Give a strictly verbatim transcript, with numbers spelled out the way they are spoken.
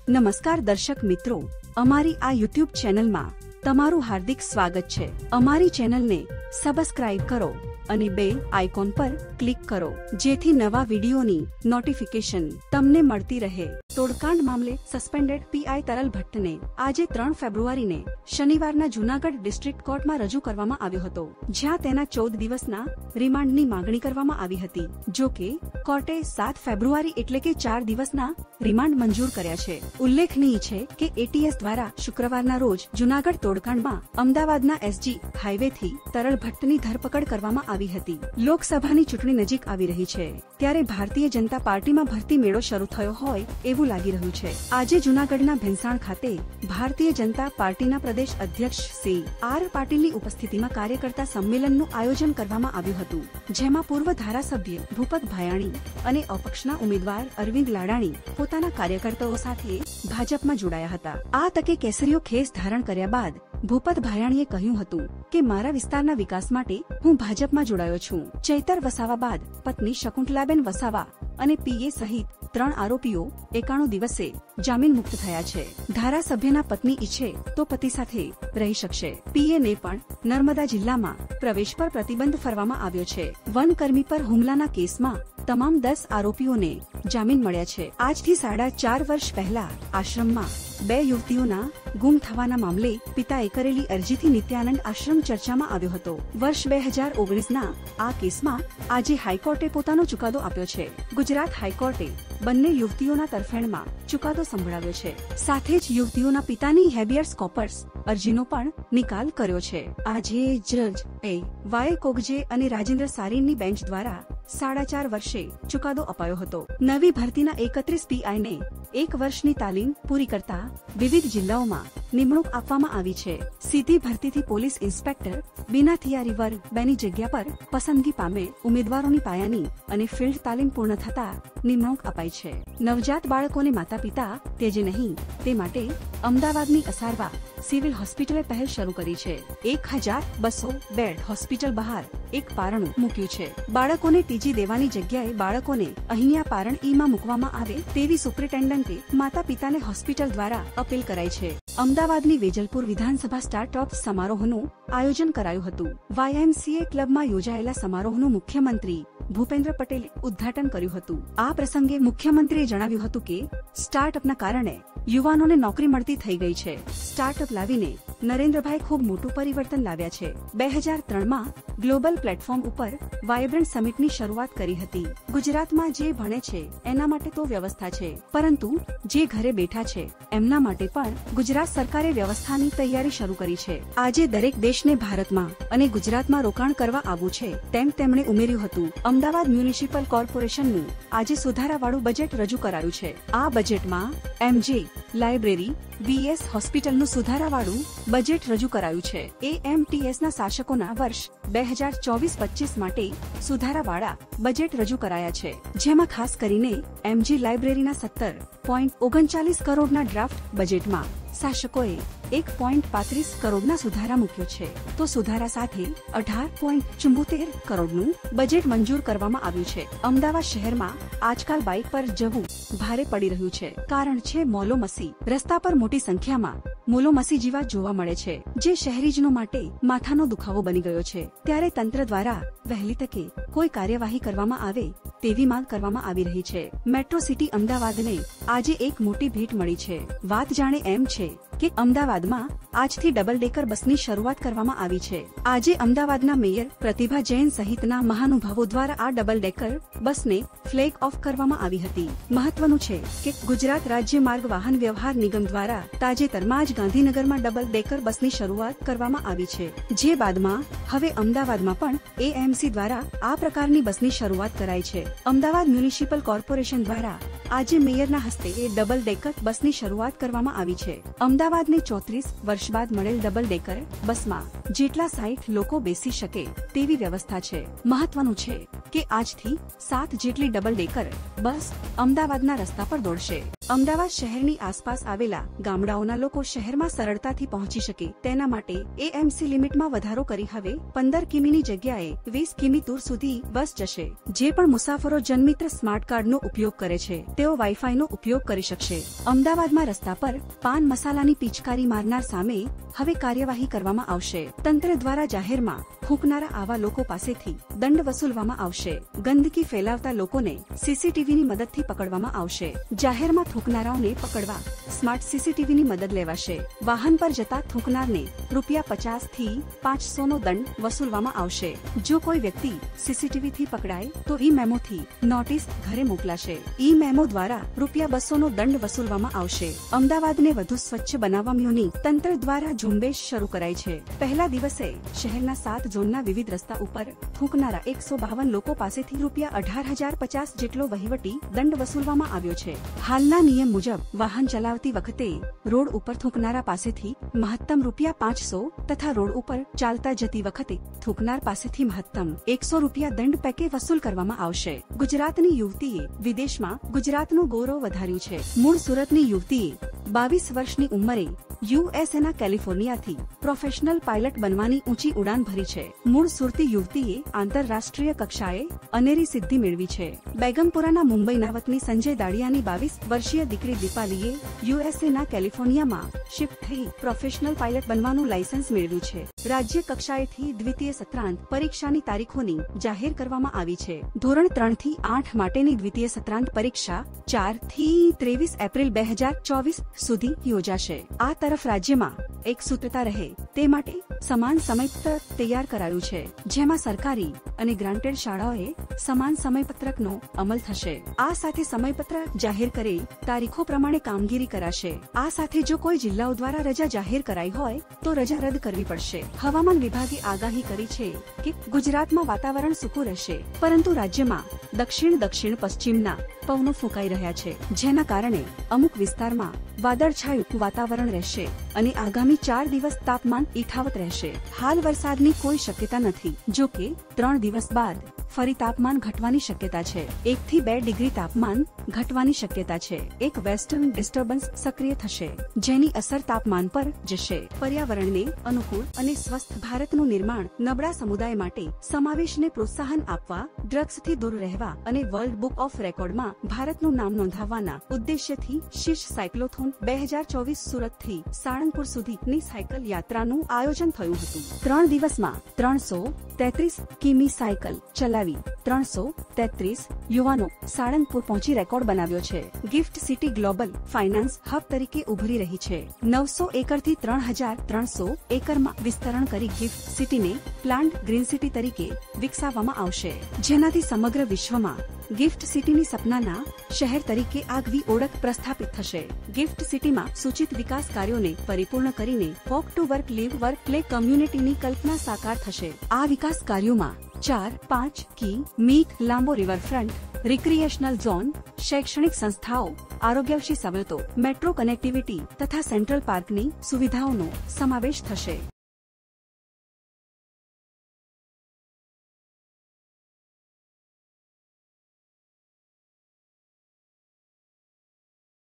નમસ્કાર દર્શક મિત્રો, અમારી આ યુટ્યુબ ચેનલમાં તમારું હાર્દિક સ્વાગત છે। અમારી ચેનલને સબસ્ક્રાઇબ કરો અને બેલ આઇકોન પર ક્લિક કરો જેથી નવા વિડીયોની નોટિફિકેશન તમને મળતી રહે। તોડકાંડ મામલે સસ્પેન્ડેડ પીઆઈ તરલ ભટ્ટને આજે ત્રણ ફેબ્રુઆરીને શનિવારના જૂનાગઢ ડિસ્ટ્રિક્ટ કોર્ટમાં રજૂ કરવામાં આવ્યો હતો, જ્યાં તેના ચૌદ દિવસના રિમાન્ડની માંગણી કરવામાં આવી હતી। જો કે કોર્ટે સાત ફેબ્રુઆરી એટલે કે ચાર દિવસના રિમાન્ડ મંજૂર કર્યા છે। ઉલ્લેખનીય છે કે એટીએસ દ્વારા શુક્રવારના રોજ જૂનાગઢ તોડકાંડમાં અમદાવાદના એસજી હાઈવેથી તરલ ભટ્ટની ધરપકડ કરવામાં આવી હતી। લોકસભાની ચૂંટણી નજીક આવી રહી છે ત્યારે ભારતીય જનતા પાર્ટીમાં ભરતી મેળો શરૂ થયો હોય એવું લાગી રહ્યું છે। આજે જૂનાગઢના ભેંસાણ ખાતે ભારતીય જનતા પાર્ટીના પ્રદેશ અધ્યક્ષ સી આર પાટીલની ઉપસ્થિતિમાં કાર્યકર્તા સંમેલનનું આયોજન કરવામાં આવ્યું હતું, જેમાં પૂર્વ ધારાસભ્ય ભૂપત ભાયાણી અને અપક્ષના ઉમેદવાર અરવિંદ લાડાણી પોતાના કાર્યકર્તાઓ સાથે ભાજપમાં જોડાયા હતા। આ તકે કેસરીઓ ખેસ ધારણ કર્યા બાદ ભૂપત ભાયાણીએ કહ્યું હતું કે મારા વિસ્તારના વિકાસ માટે હું ભાજપમાં જોડાયો છું। ચૈતર વસાવા બાદ પત્ની શકુંતલાબેન વસાવા અને પીએ સહિત ત્રણ આરોપીઓ એકાણું દિવસે જામીન મુક્ત થયા છે। ધારાસભ્યના પત્ની ઈચ્છે તો પતિ સાથે રહી શકશે। પીએને પણ નર્મદા જિલ્લામાં પ્રવેશ પર પ્રતિબંધ ફરવામાં આવ્યો છે। વનકર્મી પર હુમલાના કેસમાં તમામ દસ આરોપીઓને જામીન મળ્યા છે। આજથી સાડા ચાર વર્ષ પહેલા આશ્રમમાં બે યુવતીઓના ગુમ થવાના મામલે પિતાએ કરેલી અરજીથી નિત્યાનંદ આશ્રમ ચર્ચામાં આવ્યો હતો। વર્ષ બે હજાર ઓગણીસના આ કેસમાં આજે હાઈકોર્ટે પોતાનો ચુકાદો આપ્યો છે। ગુજરાત હાઈકોર્ટે બંને યુવતીઓના તરફેણમાં ચુકાદો સંભળાવ્યો છે, સાથે જ યુવતીઓના પિતાની હેબિયસ કોર્પસ અરજીનો પણ નિકાલ કર્યો છે। આજે જજ એ વાય કોગજે અને રાજેન્દ્ર સારીની બેન્ચ દ્વારા સાડા ચાર વર્ષે ચુકાદો અપાયો હતો। નવી ભરતીના એકત્રીસ પીઆઈને એક વર્ષની તાલીમ પૂરી કરતા વિવિધ જિલ્લાઓમાં નિમણૂક આપવામાં આવી છે। સીધી ભરતીથી પોલીસ ઇન્સ્પેક્ટર બિના થિયારી વર્ગ બેની જગ્યા પર પસંદગી પામે ઉમેદવારોની પાયાની અને ફિલ્ડ તાલીમ પૂર્ણ થતા નિમણૂક અપાઈ છે। નવજાત બાળકોને માતા પિતા તેજે નહીં તે માટે અમદાવાદની અસારવા સિવિલ હોસ્પિટલે પહેલ શરૂ કરી છે। એક હજાર બસો બેડ હોસ્પિટલ બહાર એક પારણું મૂક્યું છે। બાળકોને ટીજી દેવાની જગ્યાએ બાળકોને અહીંયા પારણ ઈમાં મૂકવામાં આવે તેવી સુપ્રિન્ટેન્ડન્ટે માતા પિતાને હોસ્પિટલ દ્વારા અપીલ કરાઈ છે। અમદાવાદની વેજલપુર વિધાનસભા સ્ટાર્ટઅપ સમારોહનું આયોજન કરાયું હતું। વાયએમસીએ ક્લબમાં યોજાયેલા સમારોહનું મુખ્યમંત્રી ભૂપેન્દ્ર પટેલે ઉદ્ઘાટન કર્યું હતું। આ પ્રસંગે મુખ્યમંત્રીએ જણાવ્યું હતું કે સ્ટાર્ટઅપના કારણે યુવાનોને નોકરી મળતી થઈ ગઈ છે। સ્ટાર્ટઅપ લાવીને નરેન્દ્રભાઈ ખૂબ મોટું પરિવર્તન લાવ્યા છે। બે હજાર ત્રણમાં ગ્લોબલ પ્લેટફોર્મ ઉપર વાયબ્રન્ટ સમિટની શરૂઆત કરી હતી। ગુજરાતમાં જે ભણે છે એના માટે તો વ્યવસ્થા છે, પરંતુ જે ઘરે બેઠા છે એમના માટે પણ ગુજરાત સરકારે વ્યવસ્થાની તૈયારી શરૂ કરી છે। આજે દરેક દેશને ભારતમાં અને ગુજરાતમાં રોકાણ કરવા આવવું છે તેમ તેમણે ઉમેર્યું હતું। અમદાવાદ મ્યુનિસિપલ કોર્પોરેશનનું આજે સુધારાવાળું બજેટ રજૂ કરાયું છે। આ બજેટમાં એમજે લાઇબ્રેરી વીએસ હોસ્પિટલનું સુધારાવાળું બજેટ રજૂ કરાયું છે। એએમટીએસના શાસકોના વર્ષ બે હજાર ચોવીસ પચીસ માટે સુધારાવાળા બજેટ રજૂ કરાયા છે, જેમાં ખાસ કરીને એમજી લાઇબ્રેરીના સત્તર પોઈન્ટ ઓગણચાલીસ કરોડના ડ્રાફ્ટ બજેટમાં શાસકોએ એક પોઈન્ટ પાંત્રીસ કરોડના સુધારા મૂક્યો છે, તો સુધારા સાથે અઢાર પોઈન્ટ ચુંબોતેર કરોડનું બજેટ મંજૂર કરવામાં આવ્યું છે। અમદાવાદ શહેરમાં આજકાલ બાઇક પર જવું ભારે પડી રહ્યું છે, કારણ છે મોલો મસી। રસ્તા પર મોટી સંખ્યામાં મોલો મસી જેવા જોવા મળે છે, જે શહેરીજનો માટે માથાનો દુખાવો બની ગયો છે। ત્યારે તંત્ર દ્વારા વહેલી તકે કોઈ કાર્યવાહી કરવામાં આવે તેવી માંગ કરવામાં આવી રહી છે। મેટ્રો સિટી અમદાવાદને આજે એક મોટી ભેટ મળી છે। વાત જાણે એમ છે કે અમદાવાદમાં આજથી ડબલ ડેકર બસની શરૂઆત કરવામાં આવી છે। આજે અમદાવાદના મેયર પ્રતિભા જૈન સહિતના મહાનુભાવો દ્વારા આ ડબલ ડેકર બસને ફ્લેગ ઓફ કરવામાં આવી હતી। મહત્વનું છે કે ગુજરાત રાજ્ય માર્ગ વાહન વ્યવહાર નિગમ દ્વારા તાજેતરમાં જ ગાંધીનગરમાં ડબલ ડેકર બસની શરૂઆત કરવામાં આવી છે, જે બાદમાં હવે અમદાવાદમાં પણ એએમસી દ્વારા આ પ્રકારની બસની શરૂઆત કરાઈ છે। અમદાવાદ મ્યુનિસિપલ કોર્પોરેશન દ્વારા આજે મેયરના હસ્તે એ ડબલ ડેકર બસની શરૂઆત કરવામાં આવી છે। અમદાવાદને ચોત્રીસ વર્ષ બાદ મળેલ ડબલ ડેકર બસમાં જેટલા સાઠ લોકો બેસી શકે તેવી વ્યવસ્થા છે। મહત્વનું છે કે આજથી સાત જેટલી ડબલ ડેકર બસ અમદાવાદના રસ્તા પર દોડશે। અમદાવાદ શહેરની આસપાસ આવેલા ગામડાઓના લોકો શહેરમાં સરળતાથી પહોંચી શકે તેના માટે એએમસી લિમિટમાં વધારો કરી હવે પંદર કિમીની જગ્યાએ વીસ કિમી દૂર સુધી બસ જશે। જે પણ મુસાફરો જનમિત્ર સ્માર્ટ કાર્ડનો ઉપયોગ કરે છે તેઓ વાઈફાઈનો ઉપયોગ કરી શકશે। અમદાવાદમાં રસ્તા પર પાન મસાલાની પિચકારી મારનાર સામે હવે કાર્યવાહી કરવામાં આવશે। તંત્ર દ્વારા જાહેરમાં થૂંકનારા આવા લોકો પાસેથી દંડ વસૂલવામાં આવશે। ગંદકી ફેલાવતા લોકોને સીસીટીવીની મદદથી પકડવામાં આવશે। જાહેરમાં થૂંકનારાઓને પકડવા સ્માર્ટ સીસીટીવીની મદદ લેવાશે। વાહન પર જતા થૂંકનારને રૂપિયા પચાસ થી પાંચસો નો દંડ વસૂલવામાં આવશે। જો કોઈ વ્યક્તિ સીસીટીવી થી પકડાય તો ઈ મેમોથી નોટિસ ઘરે મોકલાશે। ઈ મેમો દ્વારા રૂપિયા બસો નો દંડ વસૂલવામાં આવશે। અમદાવાદને વધુ સ્વચ્છ બનાવવા મ્યુનિ તંત્ર દ્વારા ઝુંબેશ શરૂ કરાઈ છે। પહેલા દિવસે શહેરના સાત ઝોનના વિવિધ રસ્તા ઉપર થૂંકનારા એકસો બાવન લોકો પાસેથી રૂપિયા અઢાર હજાર પચાસ જેટલો વહીવટી દંડ વસૂલવામાં આવ્યો છે। હાલના નિયમ મુજબ વાહન ચલાવતી વખતે રોડ ઉપર થૂંકનારા પાસેથી મહત્તમ રૂપિયા પાંચસો તથા રોડ ઉપર ચાલતા જતી વખતે થૂંકનાર પાસેથી મહત્તમ એકસો રૂપિયા દંડ પેકે વસૂલ કરવામાં આવશે। ગુજરાતની યુવતીએ વિદેશમાં ગુજરાતનું ગૌરવ વધાર્યું છે। મૂળ સુરતની યુવતીએ બાવીસ વર્ષની ઉંમરે યુએસએના કેલિફોર્નિયાથી પ્રોફેશનલ પાયલટ બનવાની ઊંચી ઉડાન ભરી છે। મૂળ સુરતી યુવતીએ આંતરરાષ્ટ્રીય કક્ષાએ અનેરી સિદ્ધિ મેળવી છે। બેગમપુરાના મુંબઈના વતની સંજય દાડિયાની બાવીસ વર્ષીય દીકરી દીપાલીએ યુએસએના કેલિફોર્નિયામાં શિફ્ટ થઈ પ્રોફેશનલ પાયલટ બનવાનું લાયસન્સ મેળવ્યું છે। રાજ્ય કક્ષાએથી દ્વિતીય સત્રાંત પરીક્ષાની તારીખોની જાહેર કરવામાં આવી છે। ધોરણ ત્રણ થી આઠ માટેની દ્વિતીય સત્રાંત પરીક્ષા ચાર થી ત્રેવીસ એપ્રિલ બે હજાર ચોવીસ સુધી યોજાશે। આ તરફ રાજ્યમાં એક સૂત્રતા રહે તે માટે સમાન સમયપત્રક તૈયાર કરાયું છે, જેમાં સરકારી અને ગ્રાન્ટેડ શાળાઓએ સમાન સમયપત્રકનો અમલ થશે। આ સાથે સમયપત્રક જાહેર કરેલ તારીખો પ્રમાણે કામગીરી કરાશે। આ સાથે જો કોઈ જિલ્લાઓ દ્વારા રજા જાહેર કરાઈ હોય તો રજા રદ કરવી પડશે। હવામાન વિભાગે આગાહી કરી છે કે ગુજરાતમાં વાતાવરણ સૂકું રહેશે, પરંતુ રાજ્યમાં દક્ષિણ દક્ષિણ પશ્ચિમના પવનો ફૂંકાઈ રહ્યા છે, જેના કારણે અમુક વિસ્તારમાં વાદળછાયું વાતાવરણ રહેશે અને આગામી ચાર દિવસ તાપમાન યથાવત રહેશે। હાલ વરસાદની કોઈ શક્યતા નથી, જો કે ત્રણ દિવસ બાદ ફરી તાપમાન ઘટવાની શક્યતા છે। એક થી બે ડિગ્રી તાપમાન ઘટવાની શક્યતા છે। એક વેસ્ટર્ન ડિસ્ટર્બન્સ સક્રિય થશે, જેની અસર તાપમાન પર જશે। પર્યાવરણને અનુકૂળ અને સ્વસ્થ ભારતનું નિર્માણ નબળા સમુદાય માટે સમાવેશને પ્રોત્સાહન આપવા, ડ્રગ્સથી દૂર રહેવા અને વર્લ્ડ બુક ઓફ રેકોર્ડમાં ભારતનું નામ નોંધાવવાના ઉદ્દેશ્યથી શીર્ષ સાયક્લોથોન બે હજાર ચોવીસ સુરતથી સાળંગપુર સુધીની સાયકલ યાત્રાનું આયોજન થયું હતું। ત્રણ દિવસમાં ત્રણસો તેત્રીસ કિમી સાયકલ ચલાવી ત્રણસો તેત્રીસ યુવાનો સાળંગપુર પહોંચી રેકોર્ડ બનાવ્યો છે। Gift city global finance hub તરીકે ઉભરી રહી છે। નવસો એકરથી ત્રણ હજાર ત્રણસો એકરમાં વિસ્તરણ કરી ગિફ્ટ સિટીને પ્લાન્ટ ગ્રીન સિટી તરીકે વિકસાવવામાં આવશે, જેનાથી સમગ્ર વિશ્વમાં ગિફ્ટ સિટીની સપનાના શહેર તરીકે આગવી ઓળખ પ્રસ્થાપિત થશે। ગિફ્ટ સિટીમાં સૂચિત વિકાસ કાર્યોને પરિપૂર્ણ કરીને walk to work live work play કમ્યુનિટીની કલ્પના સાકાર થશે। આ વિકાસ કાર્યોમાં ચાર પાંચ કી મીટ લાંબો રિવરફ્રન્ટ, રિક્રિએશનલ ઝોન, શૈક્ષણિક સંસ્થાઓ, આરોગ્યલક્ષી સવલતો, મેટ્રો કનેક્ટિવિટી તથા સેન્ટ્રલ પાર્કની સુવિધાઓનો સમાવેશ થશે।